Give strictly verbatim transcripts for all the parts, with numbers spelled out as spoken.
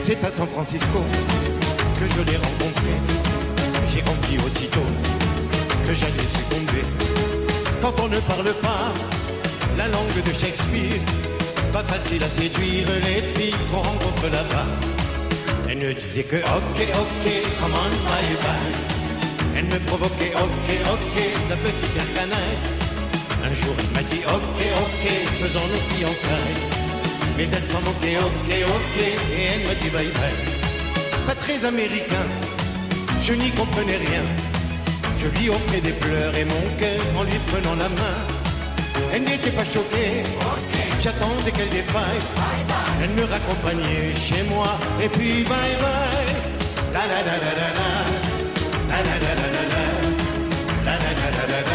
C'est à San Francisco que je l'ai rencontré. J'ai compris aussitôt que j'allais succomber. Quand on ne parle pas la langue de Shakespeare, pas facile à séduire les filles qu'on rencontre là-bas. Elle ne disait que ok, ok, come on, bye bye. Elle me provoquait ok, ok, la petite air canaille. Un jour elle m'a dit ok, ok, faisons nos fiançailles. Mais elle s'en moquait ok, ok, et elle m'a dit bye bye. Pas très américain, je n'y comprenais rien. Je lui offrais des pleurs et mon cœur en lui prenant la main. Elle n'était pas choquée, okay. J'attendais qu'elle défaille. Bye bye. Elle me raccompagnait chez moi et puis bye bye. La la la la la la, la la la la la la, la la la la la la,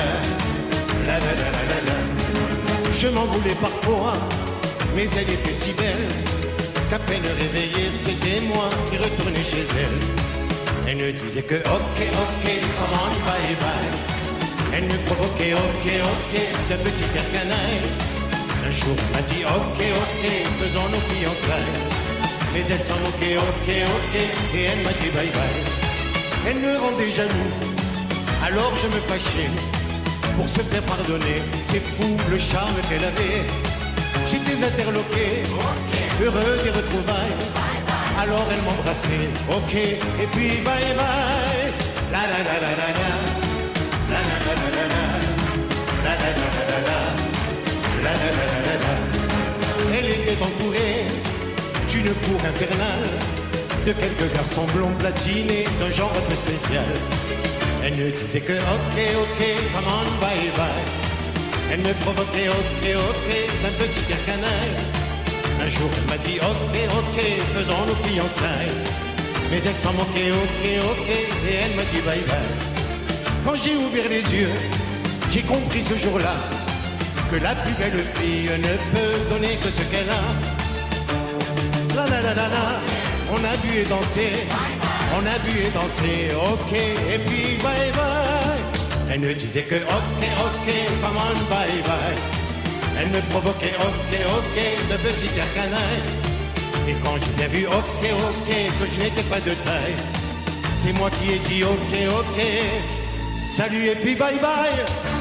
la la la la la. Je m'en voulais parfois, mais elle était si belle qu'à peine réveillée, c'était moi qui retournais chez elle. Elle ne disait que ok, ok, come on, bye bye. Elle me provoquait ok, ok, de petit air canaille. Un jour elle m'a dit ok, ok, faisons nos fiançailles. Mais elle s'en moquait ok, ok, et elle m'a dit bye bye. Elle me rendait jaloux, alors je me fâchais pour se faire pardonner. C'est fou le charme qu'elle avait. J'étais interloqué, okay. Heureux des retrouvailles. Bye bye. Alors elle m'embrassait, ok, et puis bye bye. La la la la la la, la la la la la la, la la la la la la, la la la la la la. Elle était entourée d'une cour infernale, de quelques garçons blonds platinés d'un genre un peu spécial. Elle ne disait que ok, ok, come on, bye bye. Elle me provoquait ok, ok, d'un petit air canaille. Un jour elle m'a dit ok, ok, faisons nos fiançailles. Mais elle s'en moquait ok, ok, et elle m'a dit bye bye. Quand j'ai ouvert les yeux, j'ai compris ce jour-là que la plus belle fille ne peut donner que ce qu'elle a. La la la la la, on a bu et dansé, on a bu et dansé, ok, et puis bye bye. Elle ne disait que ok, ok, come on, bye bye. Elle me provoquait ok, ok, de petit air canaille. Et quand j'ai bien vu ok, ok, que je n'étais pas de taille, c'est moi qui ai dit ok, ok, salut et puis bye bye.